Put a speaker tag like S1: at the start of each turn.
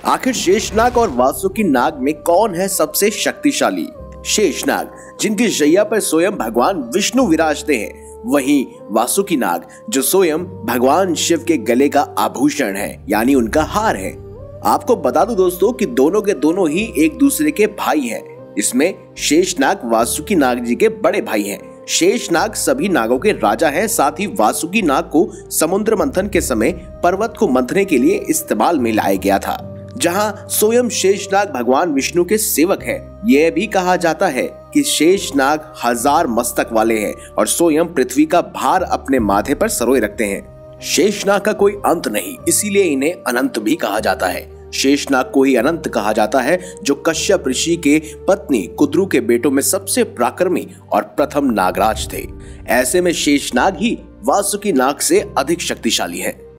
S1: आखिर शेषनाग और वासुकी नाग में कौन है सबसे शक्तिशाली? शेषनाग, जिनकी शैया पर स्वयं भगवान विष्णु विराजते हैं, वहीं वासुकी नाग जो स्वयं भगवान शिव के गले का आभूषण है, यानी उनका हार है। आपको बता दूं दोस्तों कि दोनों के दोनों ही एक दूसरे के भाई हैं। इसमें शेषनाग वासुकी नाग जी के बड़े भाई हैं। शेषनाग सभी नागों के राजा हैं। साथ ही वासुकी नाग को समुद्र मंथन के समय पर्वत को मंथने के लिए इस्तेमाल में लाया गया था। जहां स्वयं शेषनाग भगवान विष्णु के सेवक हैं। यह भी कहा जाता है कि शेषनाग 1000 मस्तक वाले हैं और स्वयं पृथ्वी का भार अपने माथे पर सरोए रखते हैं। शेषनाग का कोई अंत नहीं, इसीलिए इन्हें अनंत भी कहा जाता है। शेषनाग को ही अनंत कहा जाता है, जो कश्यप ऋषि के पत्नी कुद्रू के बेटों में सबसे पराक्रमी और प्रथम नागराज थे। ऐसे में शेषनाग ही वासुकी नाग से अधिक शक्तिशाली है।